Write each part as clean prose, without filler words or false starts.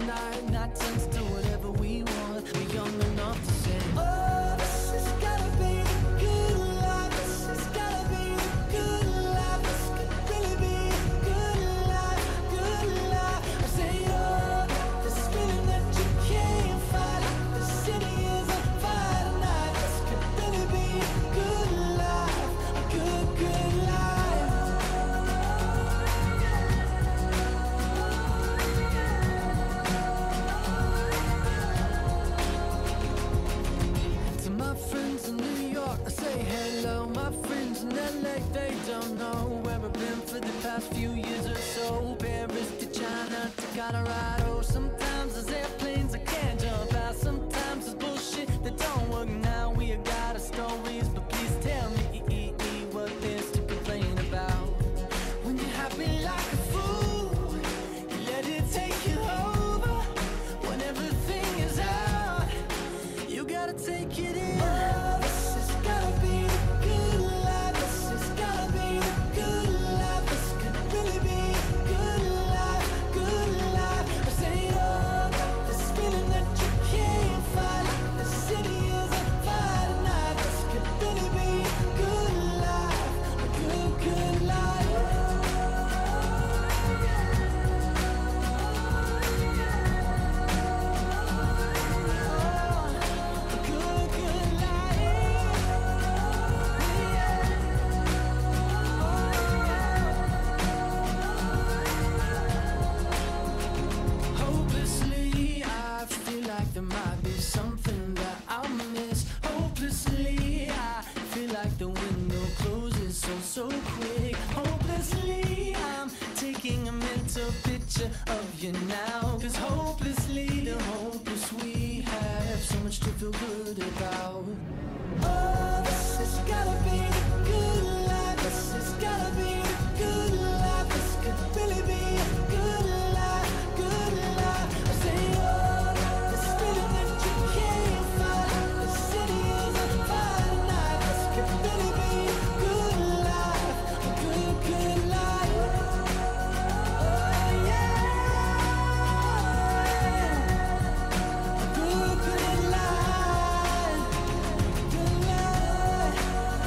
night, night turns to whatever we want. We're young enough to say, oh, this has gotta be the good life. This has gotta be the good life. This could really be the good life, good life. I say, oh, this feeling that you can't fight. The city is on fire tonight. This could really be a good life, a good, good life. To my friends in New York, I say hello. My friends in LA, they don't know where I've been for the past few years or so. Paris to China to Colorado. Sometimes there's airplanes I can't jump out. Sometimes there's bullshit that don't work. Now we got our stories, but please tell me what there's to complain about. When you're happy like a fool, you let it take you over. When everything is out, you gotta take it in. Oh, this has gotta be the good life. This has gotta be the good life. This could really be a good life, good life. I say, oh, this feeling that you can't fight. The city is on fire tonight. This could really be a good life, a good, good life. A good, good life. Hopelessly, I feel like there might be something that I'll miss. Hopelessly, I feel like the window closes so quick. Hopelessly, I'm taking a mental picture of you now. 'Cause hopelessly, the hopeless we have so much to feel good about. Oh, this has gotta be the good life. This has gotta be the good life. This could really be a good life, good life. I say, oh, this feeling that you can't fight. The city is on fire tonight. This could really be a good life, a good, good life. Oh, yeah. A good, good life. Good life.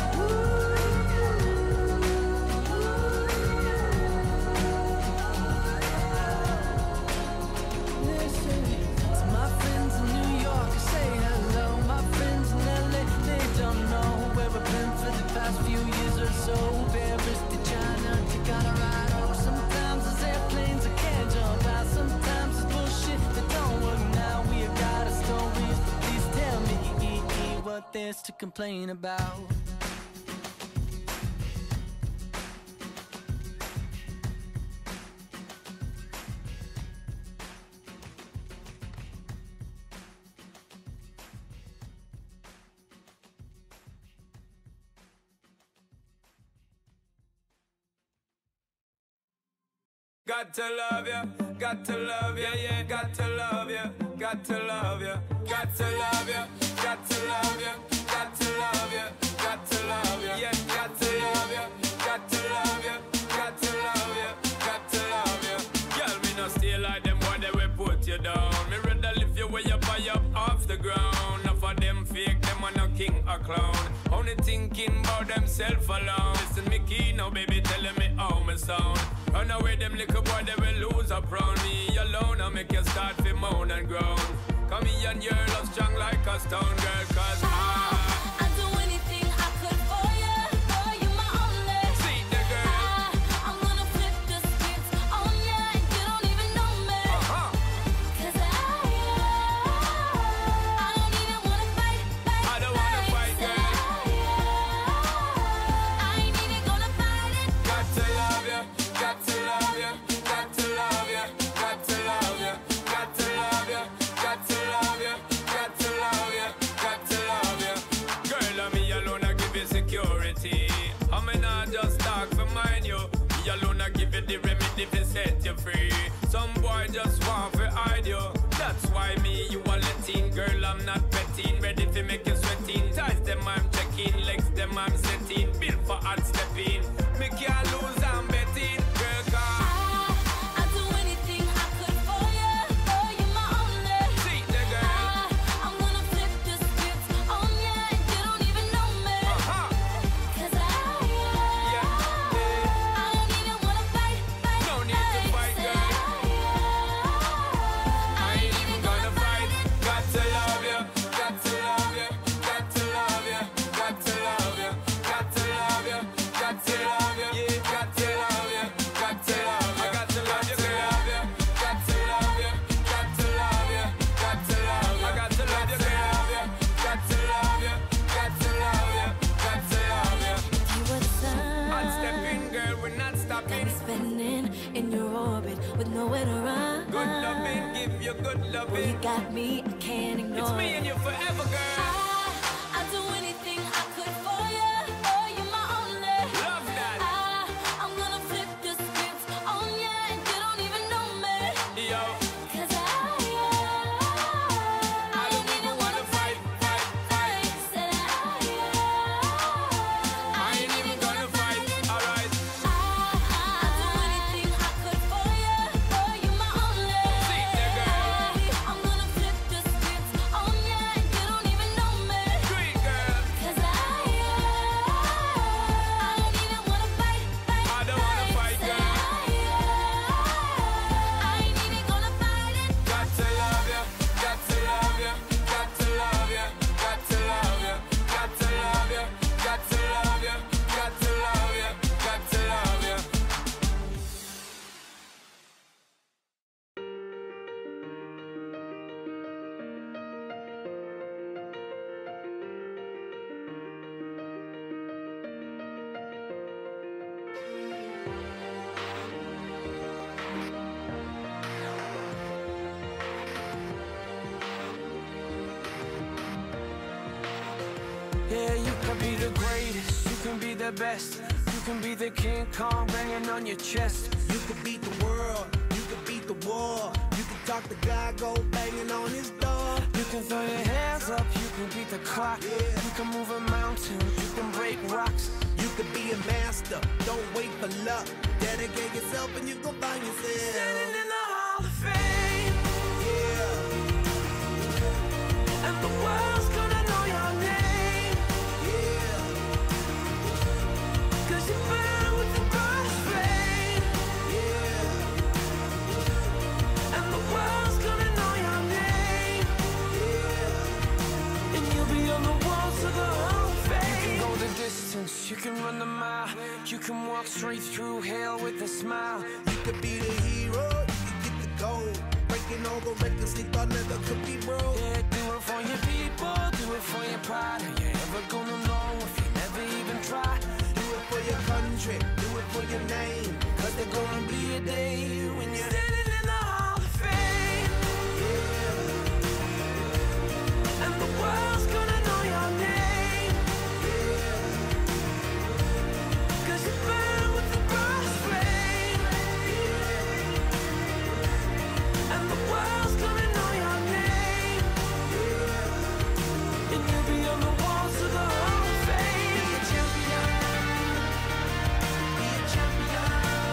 Listen to my friends in New York, I say hello. My friends in LA, they don't know where I've been for the past few years or so. Paris to China to Colorado. Sometimes there's airplanes I can't jump out. Sometimes there's bullshit that don't work. Now we got our stories, but please tell me what there's to complain about. Got to love you, got to love you, yeah, got to love you, got to love you, got to love you, got to love you, got to love you, got to love you, yeah, got to love you, got to love you, got to love you, got to love you. Girl, me no stay like them boy, they will put you down. Me rather lift you way up high up off the ground. Enough of them fake, them are no king or clown. Only thinking about themself alone. Listen me key now, baby, telling me how me sound. Run away, them little boy, they will lose up round me alone. I make you start to moan and groan. Come here and your love strong like a stone, girl, 'cause I'd do anything I could for you. Boy, you my only. see the girl. I'm gonna flip the script on ya, and you don't even know me. 'Cause I don't even wanna fight. I don't wanna fight, girl. I ain't even gonna fight it. Got to love you, got to love you, got to love you, got to love you, got to love you, got to love you, got to love you, got to love you. Girl, I'm me alone, I give you security. I may not just talk for mine, you. Me alone, I give you the remedy to set you free. Some boy just want to hide you. That's why me, you are letting. Girl, I'm not petting. Ready to make you sweating. Ties them, I'm checking. Legs them, I'm setting. Built for hard stepping. Me can't lose, I'm betting. Girl, 'cause I'd do anything I could for you. Boy, you nowhere to run. Good loving, give you good Boy, loving. you got me, I can't ignore. It's me and you forever, girl. I do anything I could for you. Oh, you're my only. Love that. I'm gonna flip the script on you, and you don't even know me. Yo, 'Cause I don't even wanna fight. Said I ain't even gonna fight. Alright, I do anything I could for you. Oh, you're my only. see there, girl. I'm gonna flip the script on you, and you don't even know me. Do it, girl. 'Cause I don't even wanna fight. I don't wanna fight, girl. I ain't even gonna fight it. Got to love you, got to love you, got to love you, got to love you, got to love you, got to love you, got to love you, got to love you. Yeah, you can be the greatest, you can be the best, you can be the King Kong banging on your chest. You could beat the world, you could beat the war. You could talk to God, go banging on his door. You can throw your hands up, you can beat the clock. You can move a mountain, you can break rocks. You could be a master, don't wait for luck. Dedicate yourself and you gon' find yourself. Standing in the Hall of Fame, Yeah, and the world's gonna know your name. yeah, 'Cause you burn with the brightest flame, yeah, and the world's gonna know your name. yeah. And you'll be on the walls of the Hall of Fame. You can go the distance, you can run the mile. You can walk straight through hell with a smile. You could be the hero, you could get the gold. Breaking all the records they thought never could be broke. Yeah, do it for your people, do it for your pride. Are you ever gonna know if you never even try? Do it for your country, do it for your name. 'Cause there's gonna be a day when you're Standing in the Hall of Fame, and the world's gonna know your name. 'Cause you burn with the brightest flame, and the world's gonna know your name. And you'll be on the walls of the Hall of Fame. Be a champion, be a champion,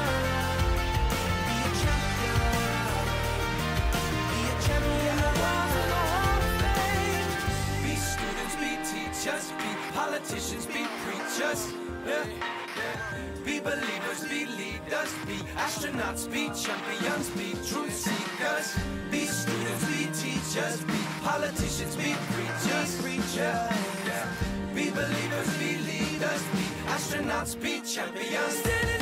be a champion, be a champion. The walls of the Hall of Fame. Be students, be teachers, be politicians, be preachers. Yeah. Be believers, be leaders, be astronauts, be champions, be truth seekers. Be students, be teachers, be politicians, be preachers. Yeah. Be believers, be leaders, be astronauts, be champions.